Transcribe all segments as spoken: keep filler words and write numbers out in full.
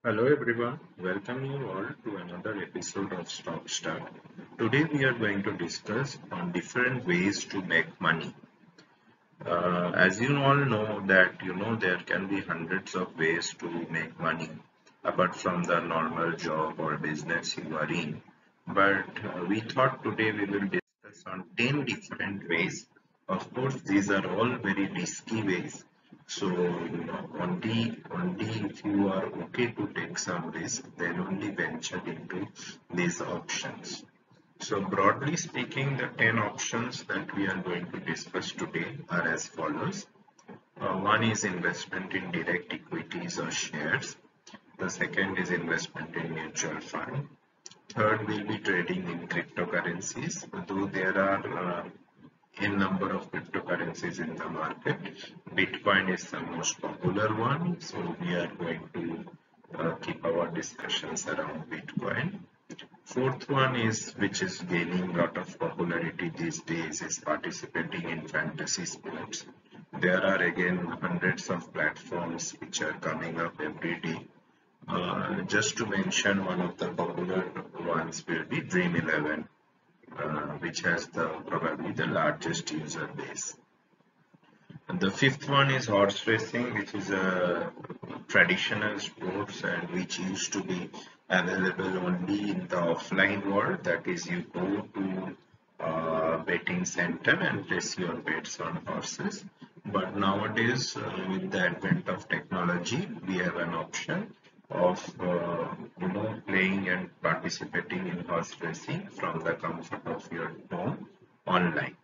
Hello everyone, welcome you all to another episode of Stock Start. Today we are going to discuss on different ways to make money. Uh, as you all know that you know there can be hundreds of ways to make money apart from the normal job or business you are in. But uh, we thought today we will discuss on ten different ways. Of course, these are all very risky ways. So you know, only only if you are okay to take some risk, then only venture into these options. So broadly speaking, the ten options that we are going to discuss today are as follows. Uh, one is investment in direct equities or shares. The second is investment in mutual fund. Third will be trading in cryptocurrencies, though there are uh, a number of cryptocurrencies in the market. Bitcoin is the most popular one, so we are going to uh, keep our discussions around Bitcoin. Fourth one is, which is gaining a lot of popularity these days, is participating in fantasy sports. There are again hundreds of platforms which are coming up every day. Uh, just to mention one of the popular ones will be Dream eleven, uh, which has the probably the largest user base. And the fifth one is horse racing, which is a traditional sports and which used to be available only in the offline world. That is, you go to a betting center and place your bets on horses. But nowadays, uh, with the advent of technology, we have an option of uh, you know playing and participating in horse racing from the comfort of your home online.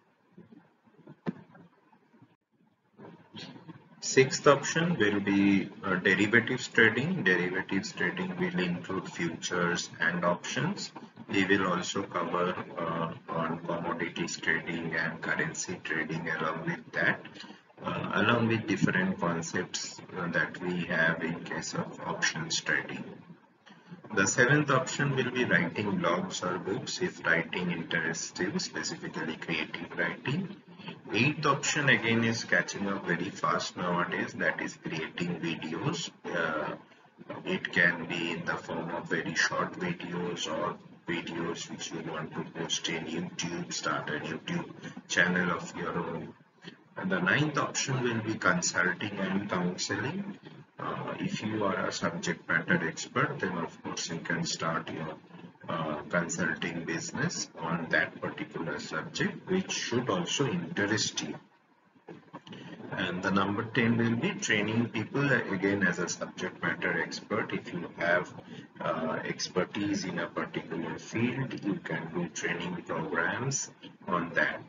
Sixth option will be uh, derivatives trading. Derivatives trading will include futures and options. We will also cover uh, on commodities trading and currency trading along with that, uh, along with different concepts uh, that we have in case of options trading. The seventh option will be writing blogs or books if writing interests you, specifically creative writing. Eighth option again is catching up very fast nowadays, that is creating videos. Uh, it can be in the form of very short videos or videos which you want to post in YouTube, start a YouTube channel of your own. And the ninth option will be consulting and counseling. Uh, if you are a subject matter expert, then of course you can start your uh, consulting business on that particular subject, which should also interest you. And the number ten will be training people again as a subject matter expert. If you have uh, expertise in a particular field, you can do training programs on that.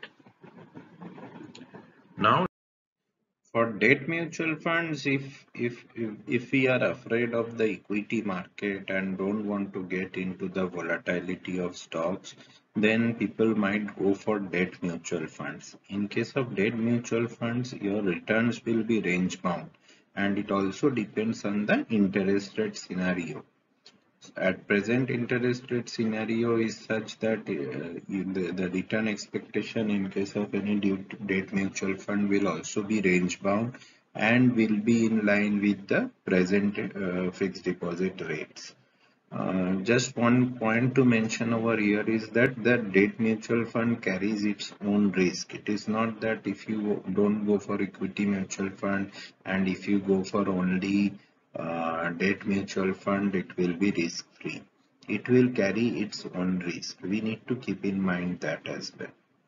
Now, for debt mutual funds, if, if if if we are afraid of the equity market and don't want to get into the volatility of stocks, then people might go for debt mutual funds. In case of debt mutual funds, your returns will be range bound, and it also depends on the interest rate scenario. At present, interest rate scenario is such that uh, the, the return expectation in case of any debt mutual fund will also be range bound and will be in line with the present uh, fixed deposit rates. Uh, just one point to mention over here is that the debt mutual fund carries its own risk. It is not that if you don't go for equity mutual fund and if you go for only uh, debt mutual fund, it will be risk free. It will carry its own risk. We need to keep in mind that as well.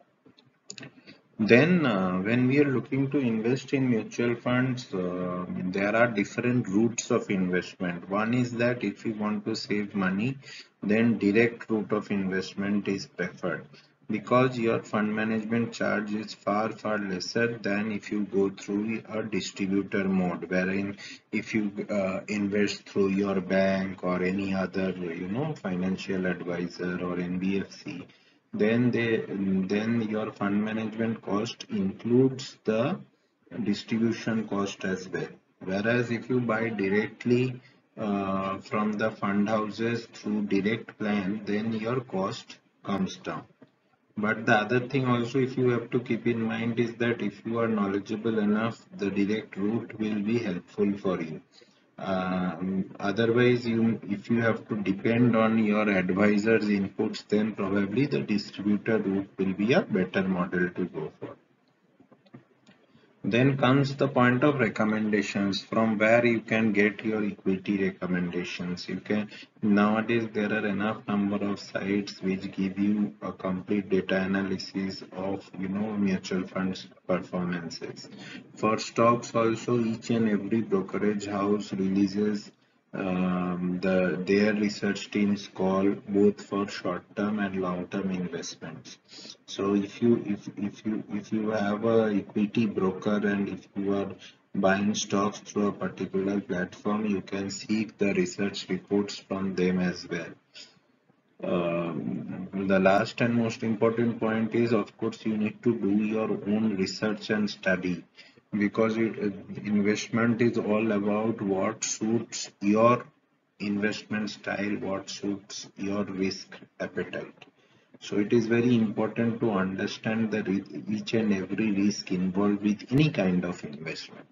Then, uh, when we are looking to invest in mutual funds, uh, there are different routes of investment. One is that if you want to save money, then direct route of investment is preferred because your fund management charge is far far lesser than if you go through a distributor mode, wherein if you uh, invest through your bank or any other, you know, financial advisor or N B F C, then they then your fund management cost includes the distribution cost as well. Whereas if you buy directly uh, from the fund houses through direct plan, then your cost comes down. But the other thing also, if you have to keep in mind, is that if you are knowledgeable enough, the direct route will be helpful for you. Um, otherwise, you if you have to depend on your advisor's inputs, then probably the distributor route will be a better model to go for. Then comes the point of recommendations, from where you can get your equity recommendations. You can nowadays there are enough number of sites which give you a complete data analysis of you know mutual funds performances. For stocks also, each and every brokerage house releases um, the their research teams call both for short term and long term investments. So if you if if you if you have a equity broker and if you are buying stocks through a particular platform, you can seek the research reports from them as well. Um, the last and most important point is, of course, you need to do your own research and study, because it, uh, investment is all about what suits your investment style, what suits your risk appetite. So it is very important to understand the ri- each and every risk involved with any kind of investment.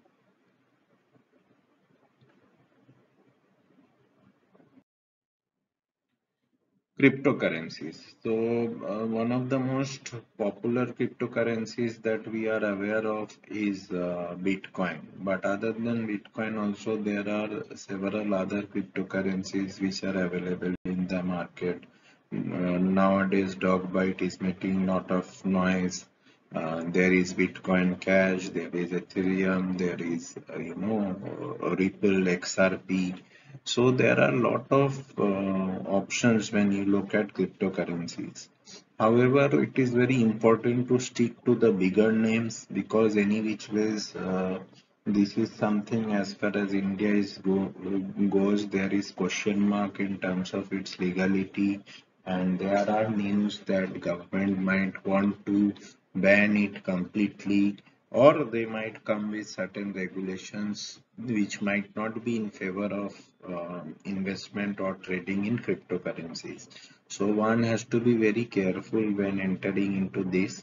Cryptocurrencies. So, uh, one of the most popular cryptocurrencies that we are aware of is uh, Bitcoin. But other than Bitcoin, also there are several other cryptocurrencies which are available in the market. Uh, nowadays, Dogbite is making lot of noise. Uh, there is Bitcoin Cash, there is Ethereum, there is uh, you know uh, Ripple, X R P. So there are a lot of uh, options when you look at cryptocurrencies. However, it is very important to stick to the bigger names, because any which ways uh, this is something, as far as India is go, goes, there is question mark in terms of its legality, and there are news that government might want to ban it completely, or they might come with certain regulations which might not be in favor of um investment or trading in cryptocurrencies. So one has to be very careful when entering into this.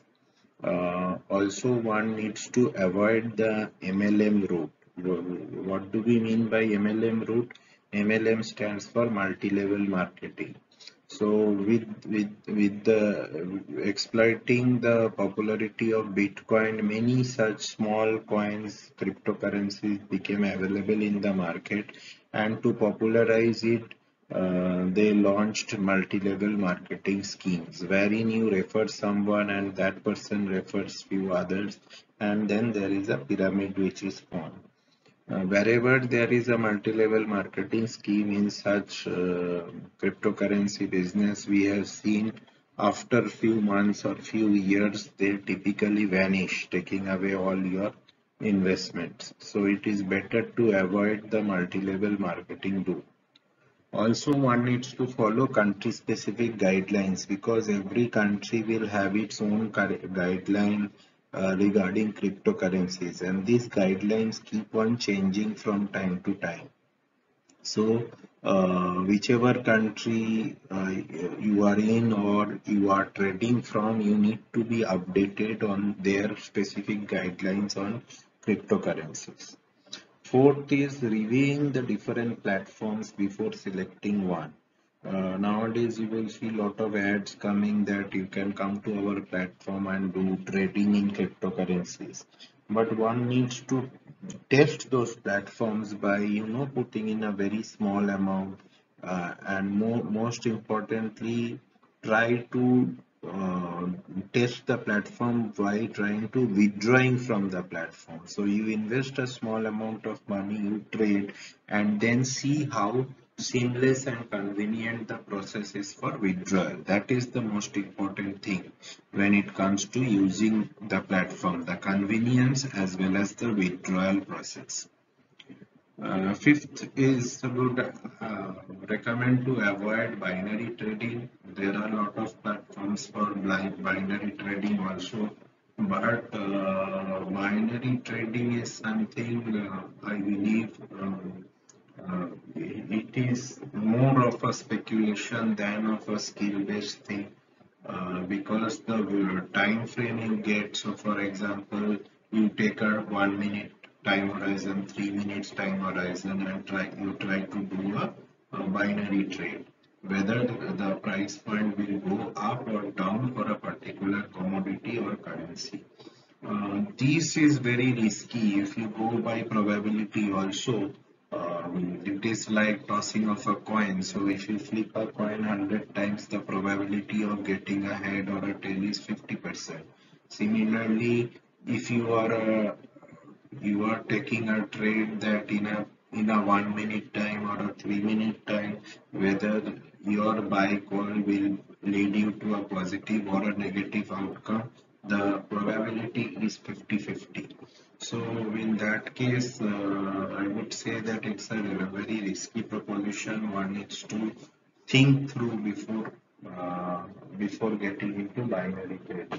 Uh, also, one needs to avoid the M L M route. Wh- What do we mean by M L M route? M L M stands for multi-level marketing. So with with with the uh, exploiting the popularity of Bitcoin, many such small coins, cryptocurrencies became available in the market, and to popularize it, uh, they launched multi-level marketing schemes wherein you refer someone and that person refers few others, and then there is a pyramid which is formed. Uh, wherever there is a multi-level marketing scheme in such uh, cryptocurrency business, we have seen after few months or few years, they typically vanish, taking away all your investments. So it is better to avoid the multi-level marketing route. Also, one needs to follow country-specific guidelines, because every country will have its own guideline uh, regarding cryptocurrencies, and these guidelines keep on changing from time to time. So, uh, whichever country uh, you are in or you are trading from, you need to be updated on their specific guidelines on cryptocurrencies. Fourth is reviewing the different platforms before selecting one. Uh, nowadays, you will see a lot of ads coming that you can come to our platform and do trading in cryptocurrencies. But one needs to test those platforms by, you know, putting in a very small amount, uh, and more, most importantly, try to uh, test the platform by trying to withdrawing from the platform. So you invest a small amount of money, you trade, and then see how seamless and convenient the process is for withdrawal. That is the most important thing when it comes to using the platform, the convenience as well as the withdrawal process. Uh, fifth is would uh, recommend to avoid binary trading. There are a lot of platforms for blind binary trading also, but uh, binary trading is something uh, I believe um, uh, it is more of a speculation than of a skill-based thing, uh, because the uh, time frame you get. So, for example, you take a one minute time horizon, three minutes time horizon, and try you try to do a, a binary trade, whether the, the price point will go up or down for a particular commodity or currency. Uh, this is very risky. If you go by probability also, um, it is like tossing of a coin. So if you flip a coin one hundred times, the probability of getting a head or a tail is fifty percent. Similarly, if you are a you are taking a trade that in a in a one minute time or a three minute time, whether your buy call will lead you to a positive or a negative outcome, the probability is fifty fifty. So in that case, uh, I would say that it's a very risky proposition. One needs to think through before uh, before getting into binary trade.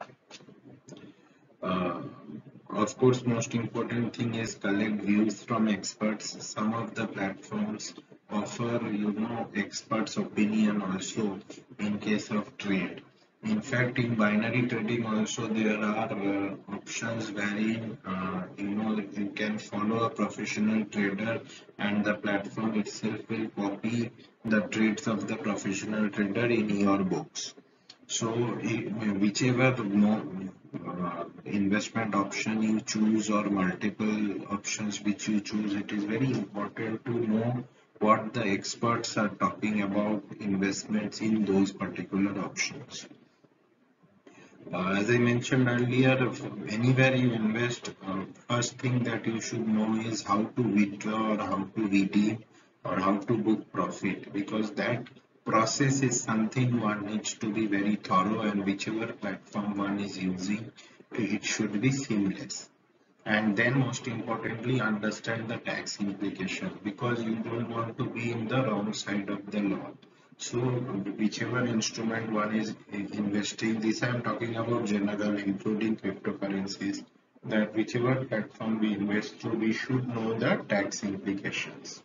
Uh, of course, most important thing is collect views from experts. Some of the platforms offer, you know, experts' opinion also in case of trade. In fact, in binary trading also there are uh, options wherein uh, you know you can follow a professional trader and the platform itself will copy the trades of the professional trader in your books. So, i- whichever more, uh, investment option you choose or multiple options which you choose, it is very important to know what the experts are talking about investments in those particular options. Uh, as I mentioned earlier, if anywhere you invest, uh, first thing that you should know is how to withdraw or how to redeem or how to book profit, because that process is something one needs to be very thorough, and whichever platform one is using, it should be seamless. And then most importantly, understand the tax implication, because you don't want to be in the wrong side of the law. So whichever instrument one is investing, this I am talking about general, including cryptocurrencies, that whichever platform we invest through, we should know the tax implications.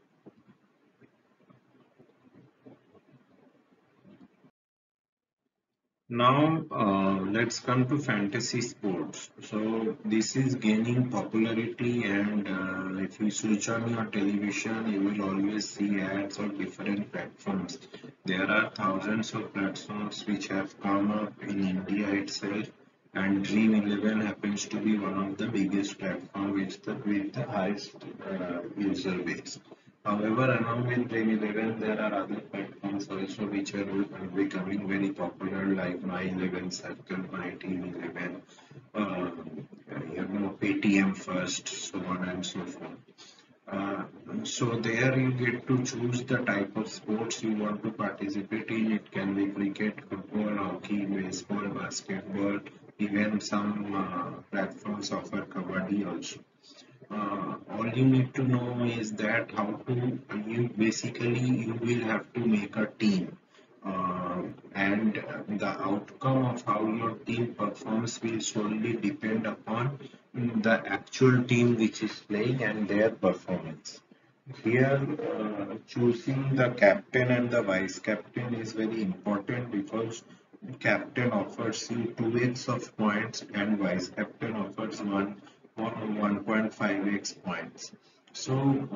Now, uh, let's come to fantasy sports. So, this is gaining popularity, and uh, if you switch on your television, you will always see ads on different platforms. There are thousands of platforms which have come up in India itself, and Dream eleven happens to be one of the biggest platforms with the, with the highest uh, user base. However, along with Dream eleven, there are other platforms also which are uh, becoming very popular, like My eleven Circle, My Team eleven, uh, you know, Paytm First, so on and so forth. Uh, so there you get to choose the type of sports you want to participate in. It can be cricket, football, hockey, baseball, basketball, even some uh, platforms offer kabaddi also. Uh, all you need to know is that how to you basically you will have to make a team, uh, and uh, the outcome of how your team performs will solely depend upon the actual team which is playing and their performance. Here, uh, choosing the captain and the vice captain is very important, because captain offers you two x of points and vice captain offers one or one point five x points. So,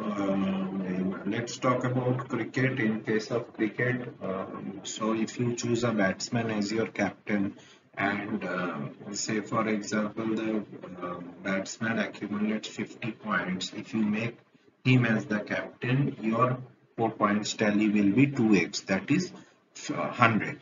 um, let's talk about cricket. In case of cricket, um, so if you choose a batsman as your captain, and uh, say for example the uh, batsman accumulates fifty points, if you make him as the captain, your four points tally will be two x, that is one hundred.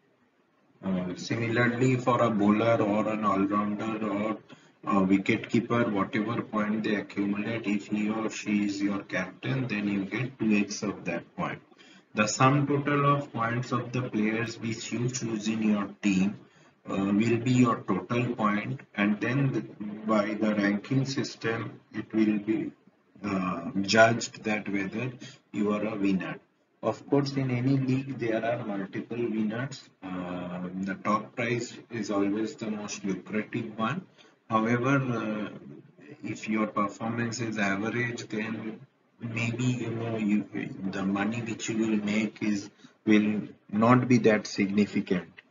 Uh, similarly, for a bowler or an all-rounder or a wicket-keeper, whatever point they accumulate, if he or she is your captain, then you get two x of that point. The sum total of points of the players which you choose in your team uh, will be your total point, and then the, by the ranking system, it will be uh, judged that whether you are a winner. Of course, in any league, there are multiple winners. Uh, the top prize is always the most lucrative one. However, uh, if your performance is average, then maybe you know you the money which you will make is will not be that significant.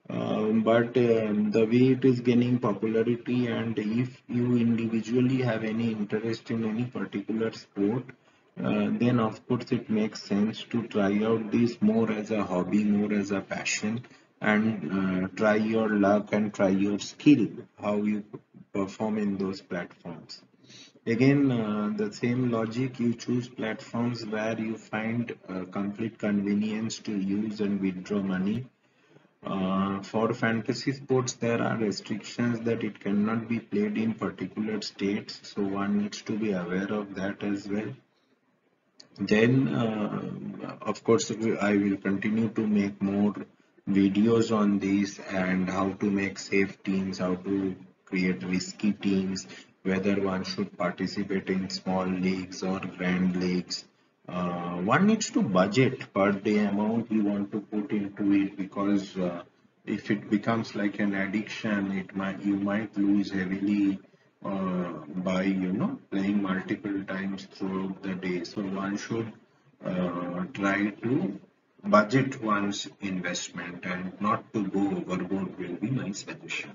Um, but um, the way it is gaining popularity, and if you individually have any interest in any particular sport, uh, then of course it makes sense to try out this more as a hobby, more as a passion, and uh, try your luck and try your skill, how you perform in those platforms. Again, uh, the same logic, you choose platforms where you find uh, complete convenience to use and withdraw money. Uh, for fantasy sports, there are restrictions that it cannot be played in particular states, so one needs to be aware of that as well. Then, uh, of course, I will continue to make more videos on this and how to make safe teams, how to create risky teams, whether one should participate in small leagues or grand leagues. Uh, one needs to budget per day amount you want to put into it, because uh, if it becomes like an addiction, it might you might lose heavily uh, by you know playing multiple times throughout the day. So one should uh, try to budget one's investment and not to go overboard will be my suggestion.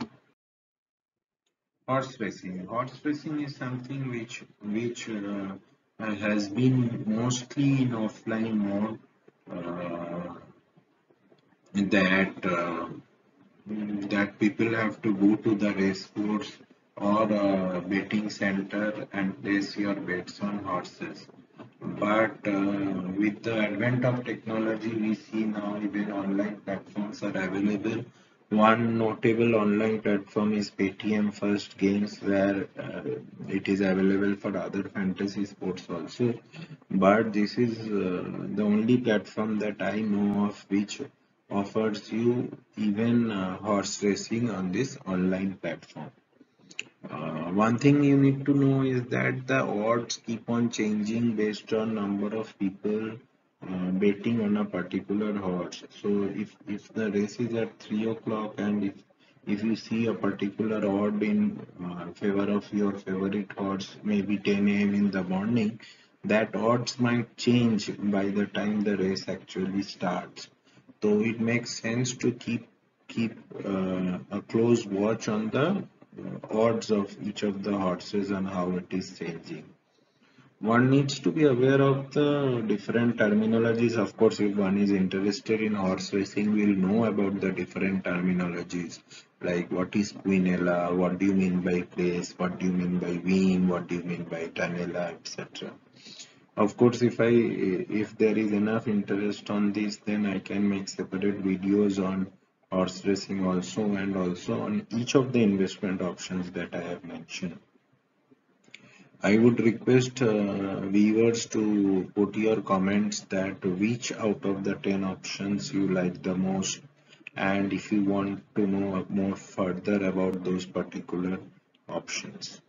Horse racing. Horse racing is something which which uh, uh, has been mostly in offline mode. Uh, that uh, that people have to go to the race course or a betting center and place your bets on horses. But uh, with the advent of technology, we see now even online platforms are available. One notable online platform is Paytm First Games, where uh, it is available for other fantasy sports also. But this is uh, the only platform that I know of which offers you even uh, horse racing on this online platform. Uh, one thing you need to know is that the odds keep on changing based on number of people uh, betting on a particular horse. So if if the race is at three o'clock, and if if you see a particular odd in uh, favor of your favorite horse, maybe ten a m in the morning, that odds might change by the time the race actually starts. So it makes sense to keep keep uh, a close watch on the uh, odds of each of the horses and how it is changing. One needs to be aware of the different terminologies. Of course, if one is interested in horse racing, will know about the different terminologies, like what is quinella, what do you mean by place, what do you mean by wean, what do you mean by tanella, et cetera. Of course, if I if there is enough interest on this, then I can make separate videos on horse racing also, and also on each of the investment options that I have mentioned. I would request uh, viewers to put your comments that which out of the ten options you like the most, and if you want to know more further about those particular options.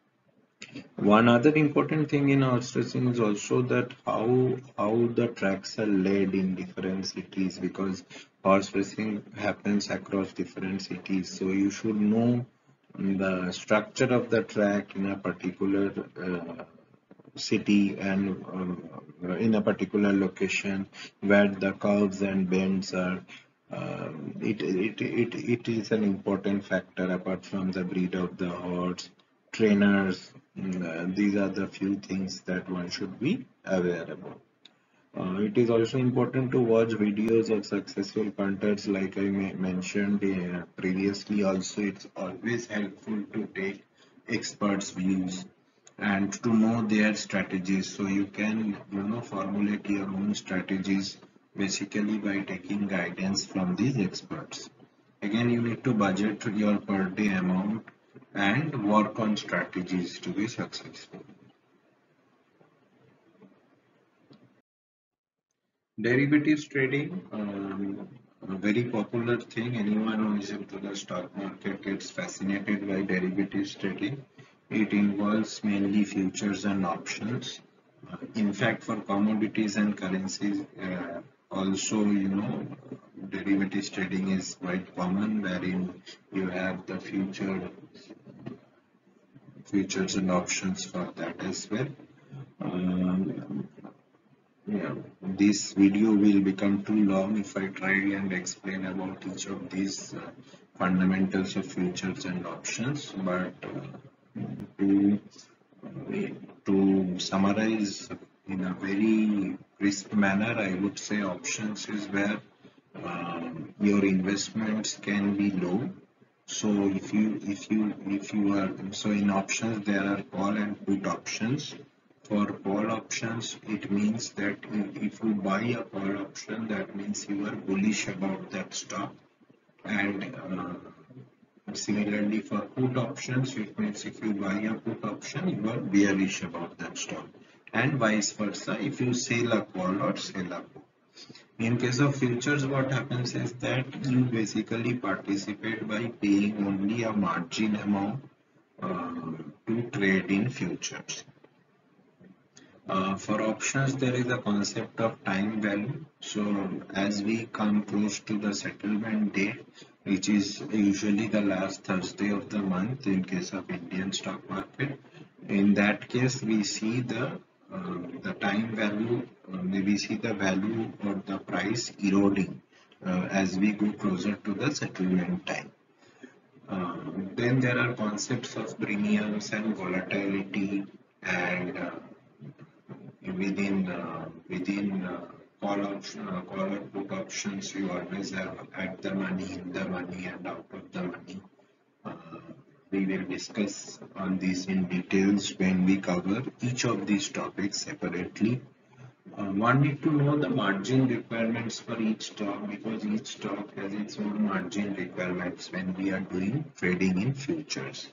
One other important thing in horse racing is also that how how the tracks are laid in different cities, because horse racing happens across different cities. So you should know the structure of the track in a particular uh, city and um, in a particular location where the curves and bends are. Um, it, it, it, it is an important factor apart from the breed of the horse, trainers. mm, uh, These are the few things that one should be aware about. Uh, it is also important to watch videos of successful punters, like I mentioned uh, previously. Also, it's always helpful to take experts' views and to know their strategies, so you can you know formulate your own strategies basically by taking guidance from these experts. Again, you need to budget your per day amount and work on strategies to be successful. Derivatives trading, um, a very popular thing. Anyone who is into the stock market gets fascinated by derivatives trading. It involves mainly futures and options. Uh, in fact, for commodities and currencies, uh, also, you know, derivatives trading is quite common, wherein you have the future futures and options for that as well. Um, yeah. this video will become too long if I try and explain about each of these uh, fundamentals of futures and options. But uh, to to summarize in a very crisp manner, I would say options is where um, your investments can be low. So if you if you if you are so in options there are call and put options. For call options, it means that if you buy a call option, that means you are bullish about that stock. And uh, similarly for put options, it means if you buy a put option, you are bearish about that stock. And vice versa, if you sell a call or sell a put. In case of futures, what happens is that you basically participate by paying only a margin amount uh, to trade in futures. Uh, for options, there is a concept of time value. So as we come close to the settlement date, which is usually the last Thursday of the month in case of Indian stock market, in that case we see the uh, the time value, uh, we see the value or the price eroding uh, as we go closer to the settlement time. Uh, then there are concepts of premiums and volatility, and uh, within uh, within uh, call option, uh, call or put options, you always have at the money, in the money, and out of the money. Uh, we will discuss on these in details when we cover each of these topics separately. Uh, one need to know the margin requirements for each stock, because each stock has its own margin requirements when we are doing trading in futures.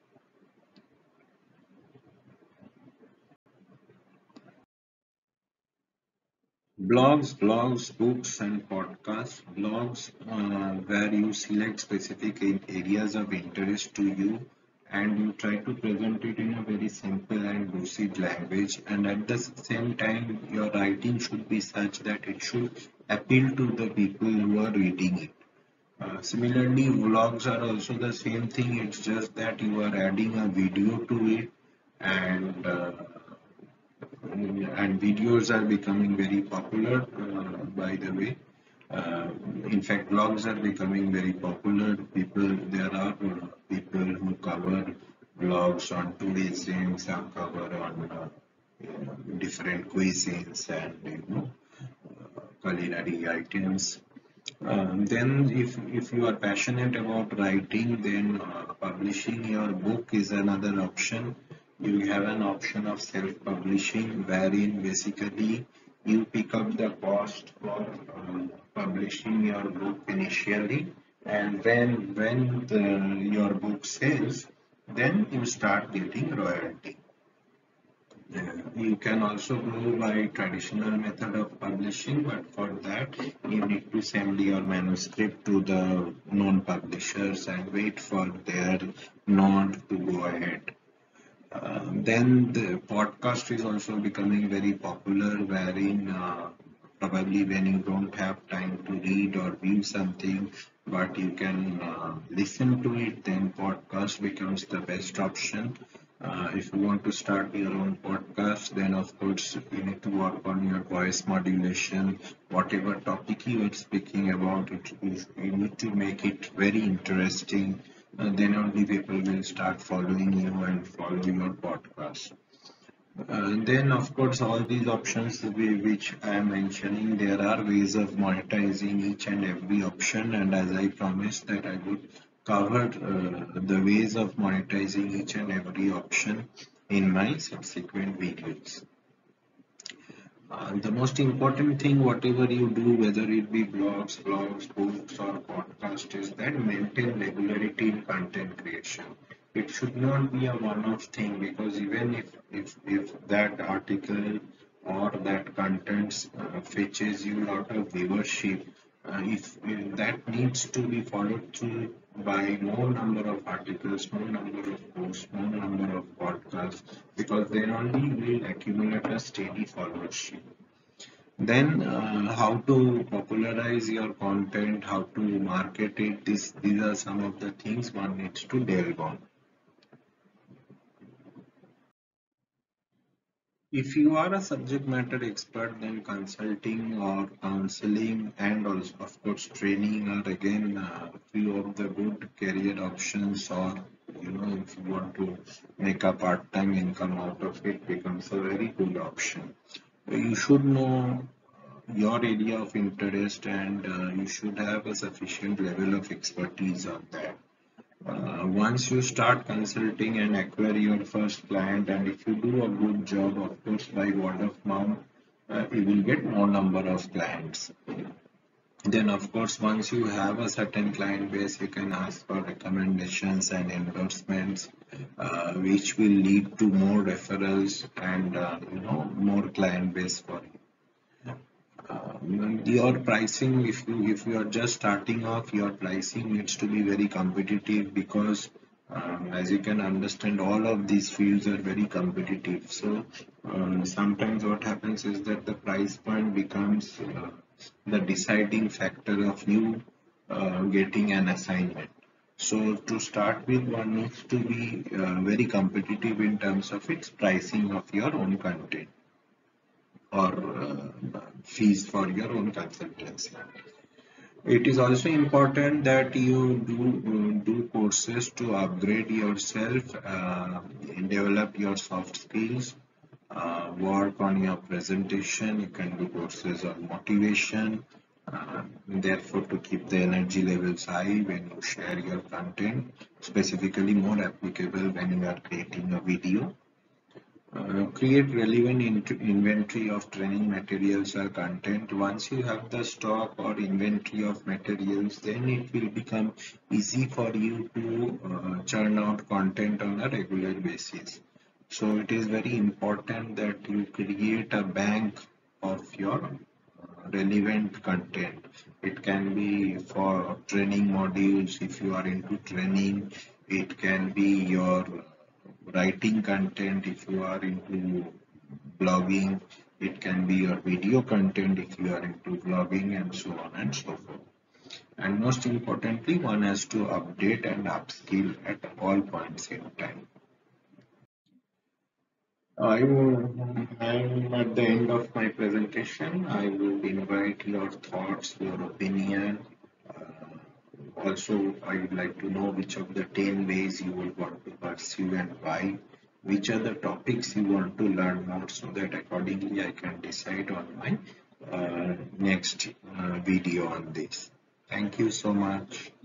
Blogs, blogs, books, and podcasts. Blogs, uh, where you select specific areas of interest to you and you try to present it in a very simple and lucid language, and at the same time, your writing should be such that it should appeal to the people who are reading it. Uh, similarly, vlogs are also the same thing, it's just that you are adding a video to it, and uh, and videos are becoming very popular, uh, by the way. Uh, in fact, blogs are becoming very popular. People, there are uh, people who cover blogs on tourism, some cover on uh, you know, different cuisines and you know uh, culinary items. Um, then, if if you are passionate about writing, then uh, publishing your book is another option. You have an option of self-publishing, wherein basically you pick up the cost for uh, publishing your book initially, and then when the, your book sells, then you start getting royalty. Yeah, you can also go by traditional method of publishing, but for that you need to send your manuscript to the known publishers and wait for their nod to go ahead. Uh, then the podcast is also becoming very popular, wherein uh, probably when you don't have time to read or view something, but you can uh, listen to it, then podcast becomes the best option. Uh, if you want to start your own podcast, then of course you need to work on your voice modulation. Whatever topic you are speaking about, it, you need to make it very interesting. Uh, then only people will start following you and follow your podcast. Uh, then, of course, all these options we, which I am mentioning, there are ways of monetizing each and every option. And as I promised that I would cover uh, the ways of monetizing each and every option in my subsequent videos. Uh, the most important thing, whatever you do, whether it be blogs, blogs, books, or podcast, is that maintain regularity in content creation. It should not be a one-off thing, because even if if if that article or that content uh, fetches you a lot of viewership, uh, if, if that needs to be followed through by more number of articles, more number of posts, more number of podcasts, because then only will accumulate a steady followership. Then uh, how to popularize your content, how to market it, this, these are some of the things one needs to delve on. If you are a subject matter expert, then consulting or counseling and also, of course, training are again a few of the good career options. Or, you know, if you want to make a part-time income out of it, becomes a very good option. You should know your area of interest, and uh, you should have a sufficient level of expertise on that. Uh, once you start consulting and acquire your first client, and if you do a good job, of course, by word of mouth, uh, you will get more number of clients. Then, of course, once you have a certain client base, you can ask for recommendations and endorsements, uh, which will lead to more referrals and uh, you know more client base for you. Um, your pricing, if you if you are just starting off, your pricing needs to be very competitive, because um, as you can understand, all of these fields are very competitive. So um, sometimes what happens is that the price point becomes uh, the deciding factor of you uh, getting an assignment. So to start with, one needs to be uh, very competitive in terms of its pricing of your own content, or uh, fees for your own consultancy. It is also important that you do uh, do courses to upgrade yourself, uh, develop your soft skills, uh, work on your presentation. You can do courses on motivation, uh, therefore to keep the energy levels high when you share your content, specifically more applicable when you are creating a video. Uh, create relevant int- inventory of training materials or content. Once you have the stock or inventory of materials, then it will become easy for you to uh, churn out content on a regular basis. So it is very important that you create a bank of your uh, relevant content. It can be for training modules if you are into training. It can be your writing content if you are into blogging. It can be your video content if you are into blogging, and so on and so forth. And most importantly, one has to update and upskill at all points in time. I will, I'm at the end of my presentation. I will invite your thoughts, your opinion. Uh, Also, I would like to know which of the ten ways you would want to pursue and why. Which are the topics you want to learn more, so that accordingly I can decide on my uh, next uh, video on this. Thank you so much.